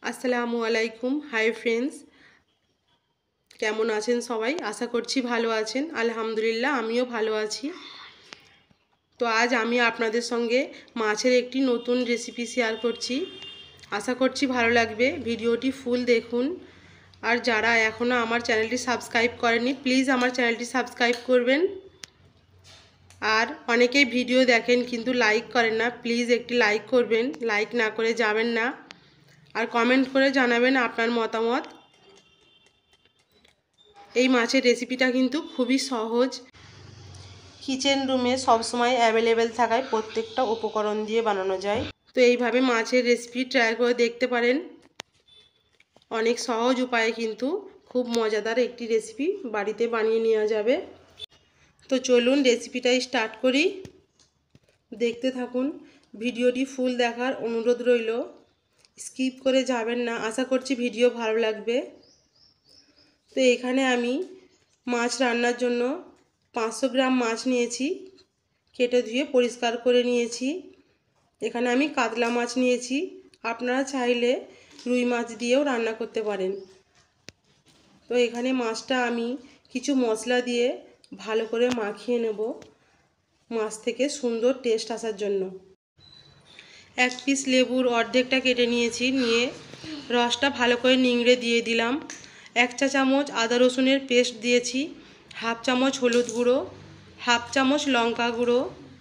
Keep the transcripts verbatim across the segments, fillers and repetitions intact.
আসসালামু আলাইকুম। Hi friends, কেমন আছেন সবাই? আশা করছি ভালো আছেন। আলহামদুলিল্লাহ, আমিও ভালো আছি। তো আজ আমি আপনাদের সঙ্গে মাছের একটি নতুন রেসিপি শেয়ার করছি। আশা করছি ভালো লাগবে। ভিডিওটি ফুল দেখুন। আর যারা এখনও আমার চ্যানেলটি সাবস্ক্রাইব করেনি, প্লিজ আমার চ্যানেলটি সাবস্ক্রাইব করবেন। আর অনেকেই ভিডিও দেখেন কিন্তু লাইক করেন না, প্লিজ একটি লাইক করবেন। লাইক না করে যাবেন না। আর কমেন্ট করে জানাবেন আপনার মতামত। এই মাছের রেসিপিটা কিন্তু খুবই সহজ। কিচেন রুমে সবসময় অ্যাভেলেবেল থাকায় প্রত্যেকটা উপকরণ দিয়ে বানানো যায়। তো এইভাবে মাছের রেসিপি ট্রাই করে দেখতে পারেন। অনেক সহজ উপায়ে কিন্তু খুব মজাদার একটি রেসিপি বাড়িতে বানিয়ে নেওয়া যাবে। তো চলুন রেসিপিটা স্টার্ট করি। দেখতে থাকুন। ভিডিওটি ফুল দেখার অনুরোধ রইল। স্কিপ করে যাবেন না। আশা করছি ভিডিও ভালো লাগবে। তো এখানে আমি মাছ রান্নার জন্য পাঁচশো গ্রাম মাছ নিয়েছি, কেটে ধুয়ে পরিষ্কার করে নিয়েছি। এখানে আমি কাতলা মাছ নিয়েছি, আপনারা চাইলে রুই মাছ দিয়েও রান্না করতে পারেন। তো এখানে মাছটা আমি কিছু মশলা দিয়ে ভালো করে মাখিয়ে নেব মাছ থেকে সুন্দর টেস্ট আসার জন্য। এক পিস লেবুর অর্ধেকটা কেটে নিয়েছি, নিয়ে রসটা ভালো করে নিংড়ে দিয়ে দিলাম। এক চা চামচ আদা রসুনের পেস্ট দিয়েছি, হাফ চামচ হলুদ গুঁড়ো, হাফ চামচ লঙ্কা গুঁড়ো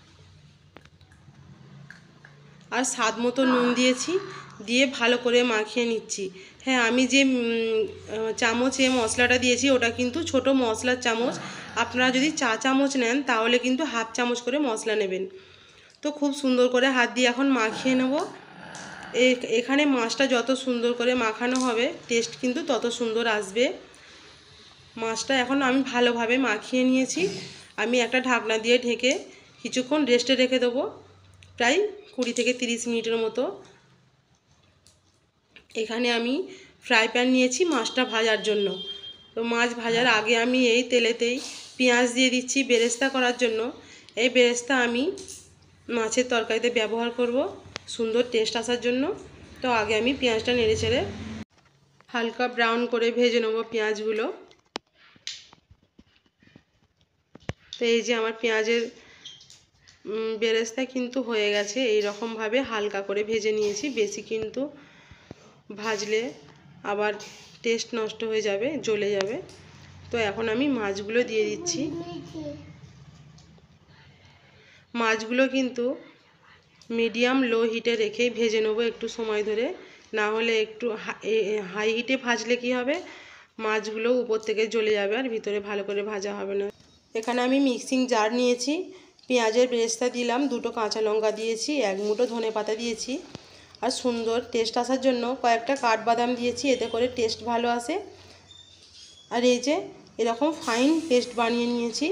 আর স্বাদ মতো নুন দিয়েছি। দিয়ে ভালো করে মাখিয়ে নিচ্ছি। হ্যাঁ, আমি যে চামচে মশলাটা দিয়েছি ওটা কিন্তু ছোট মশলার চামচ। আপনারা যদি চা চামচ নেন তাহলে কিন্তু হাফ চামচ করে মশলা নেবেন। তো খুব সুন্দর করে হাত দিয়ে এখন মাখিয়ে নেব। এখানে মাছটা যত সুন্দর করে মাখানো হবে টেস্ট কিন্তু তত সুন্দর আসবে। মাছটা এখন আমি ভালোভাবে মাখিয়ে নিয়েছি। আমি একটা ঢাকনা দিয়ে ঢেকে কিছুক্ষণ রেস্টে রেখে দেবো, প্রায় কুড়ি থেকে তিরিশ মিনিটের মতো। এখানে আমি ফ্রাই প্যান নিয়েছি মাছটা ভাজার জন্য। তো মাছ ভাজার আগে আমি এই তেলেতেই পেঁয়াজ দিয়ে দিচ্ছি বেরেস্তা করার জন্য। এই বেরেস্তা আমি মাছের তরকারিতে ব্যবহার করব সুন্দর টেস্ট আসার জন্য। তো আগে আমি পেঁয়াজটা নেড়ে চেড়ে হালকা ব্রাউন করে ভেজে নেব পেঁয়াজগুলো। তো এই যে আমার পেঁয়াজের বেরেস্তা কিন্তু হয়ে গেছে। এই রকমভাবে হালকা করে ভেজে নিয়েছি। বেশি কিন্তু ভাজলে আবার টেস্ট নষ্ট হয়ে যাবে, জ্বলে যাবে। তো এখন আমি মাছগুলো দিয়ে দিচ্ছি। মাছগুলো কিন্তু মিডিয়াম লো হিটে রেখেই ভেজে নেবো একটু সময় ধরে, না হলে একটু হাই হিটে ভাজলে কি হবে, মাছগুলো উপর থেকে জ্বলে যাবে আর ভিতরে ভালো করে ভাজা হবে না। এখানে আমি মিক্সিং জার নিয়েছি, পেঁয়াজের বেরেস্তা দিলাম, দুটো কাঁচা লঙ্কা দিয়েছি, এক মুঠো ধনে পাতা দিয়েছি আর সুন্দর টেস্ট আসার জন্য কয়েকটা কাঠবাদাম দিয়েছি, এতে করে টেস্ট ভালো আসে। আর এই যে এরকম ফাইন পেস্ট বানিয়ে নিয়েছি।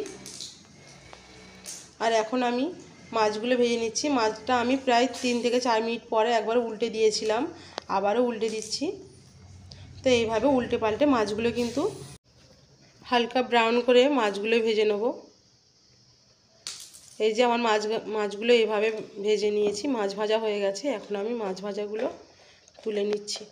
আর এখন আমি মাছগুলো ভেজে নিচ্ছি। মাছটা আমি প্রায় তিন থেকে চার মিনিট পরে একবার উল্টে দিয়েছিলাম, আবারও উল্টে দিচ্ছি। তো এইভাবে উল্টে পাল্টে মাছগুলো কিন্তু হালকা ব্রাউন করে মাছগুলো ভেজে নেব। এই যে আমার মাছ মাছগুলো এইভাবে ভেজে নিয়েছি, মাছ ভাজা হয়ে গেছে। এখন আমি মাছ ভাজাগুলো তুলে নিচ্ছি।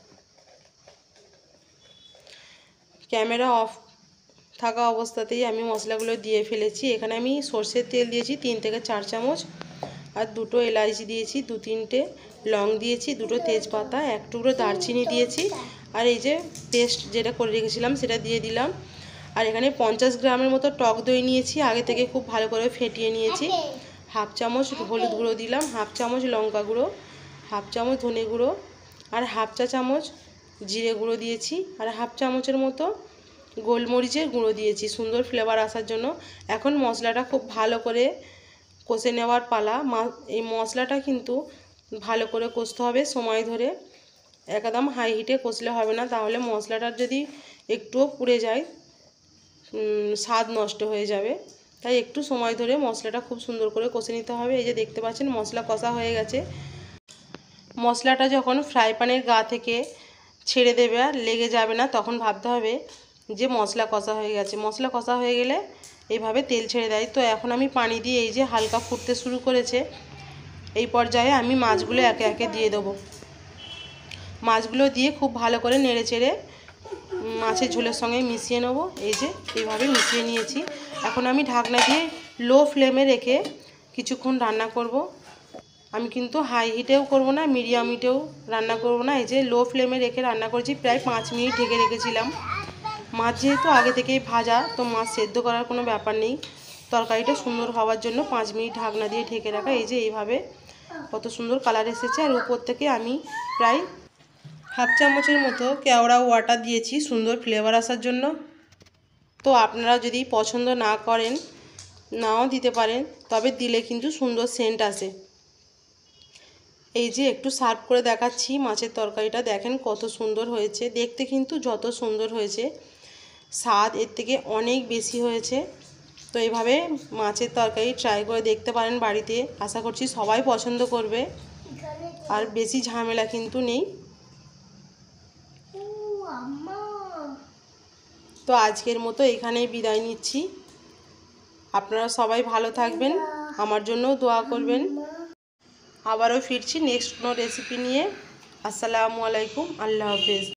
ক্যামেরা অফ থাকা অবস্থাতেই আমি মশলাগুলো দিয়ে ফেলেছি। এখানে আমি সর্ষের তেল দিয়েছি তিন থেকে চার চামচ, আর দুটো এলাচি দিয়েছি, দু তিনটে লং দিয়েছি, দুটো তেজপাতা, এক টুকরো দারচিনি দিয়েছি। আর এই যে পেস্ট যেটা করে রেখেছিলাম সেটা দিয়ে দিলাম। আর এখানে পঞ্চাশ গ্রামের মতো টক দই নিয়েছি, আগে থেকে খুব ভালো করে ফেটিয়ে নিয়েছি। হাফ চামচ হলুদ গুঁড়ো দিলাম, হাফ চামচ লঙ্কা গুঁড়ো, হাফ চামচ ধনে গুঁড়ো আর হাফ চা চামচ জিরে গুঁড়ো দিয়েছি, আর হাফ চামচের মতো গোলমরিচের গুঁড়ো দিয়েছি সুন্দর ফ্লেভার আসার জন্য। এখন মশলাটা খুব ভালো করে কষে নেওয়ার পালা। এই মশলাটা কিন্তু ভালো করে কষতে হবে সময় ধরে, একদম হাই হিটে কষলে হবে না, তাহলে মশলাটার যদি একটুও পুড়ে যায় স্বাদ নষ্ট হয়ে যাবে। তাই একটু সময় ধরে মশলাটা খুব সুন্দর করে কষে নিতে হবে। এই যে দেখতে পাচ্ছেন মশলা কষা হয়ে গেছে। মশলাটা যখন ফ্রাই প্যানের গা থেকে ছেড়ে দেবে আর লেগে যাবে না, তখন ভাবতে হবে যে মশলা কষা হয়ে গেছে। মশলা কষা হয়ে গেলে এইভাবে তেল ছেড়ে দেয়। তো এখন আমি পানি দিয়ে এই যে হালকা ফুটতে শুরু করেছে, এই পর্যায়ে আমি মাছগুলো একে একে দিয়ে দেবো। মাছগুলো দিয়ে খুব ভালো করে নেড়ে চেড়ে মাছের ঝোলের সঙ্গে মিশিয়ে নেব। এই যে এইভাবে মিশিয়ে নিয়েছি। এখন আমি ঢাকনা দিয়ে লো ফ্লেমে রেখে কিছুক্ষণ রান্না করব। আমি কিন্তু হাই হিটেও করব না, মিডিয়াম হিটেও রান্না করব না। এই যে লো ফ্লেমে রেখে রান্না করেছি, প্রায় পাঁচ মিনিট ঢেকে রেখেছিলাম। মাছ যেহেতু আগে থেকেই ভাজা, তো মাছ সেদ্ধ করার কোনো ব্যাপার নেই। তরকারিটা সুন্দর হওয়ার জন্য পাঁচ মিনিট ঢাকনা দিয়ে ঢেকে রাখা। এই যে এইভাবে কত সুন্দর কালার এসেছে। আর উপর থেকে আমি প্রায় হাফ চামচের মতো কেওড়া ওয়াটার দিয়েছি সুন্দর ফ্লেভার আসার জন্য। তো আপনারা যদি পছন্দ না করেন নাও দিতে পারেন, তবে দিলে কিন্তু সুন্দর সেন্ট আসে। এই যে একটু সার্ভ করে দেখাচ্ছি মাছের তরকারিটা, দেখেন কত সুন্দর হয়েছে। দেখতে কিন্তু যত সুন্দর হয়েছে, স্বাদ এর থেকে অনেক বেশি হয়েছে। তো এইভাবে মাছের তরকারি ট্রাই করে দেখতে পারেন বাড়িতে। আশা করছি সবাই পছন্দ করবে, আর বেশি ঝামেলা কিন্তু নেই। তো আজকের মতো এখানেই বিদায় নিচ্ছি। আপনারা সবাই ভালো থাকবেন, আমার জন্যও দোয়া করবেন। আবারও ফিরছি নেক্সট কোনো রেসিপি নিয়ে। আসসালামু আলাইকুম, আল্লাহ হাফেজ।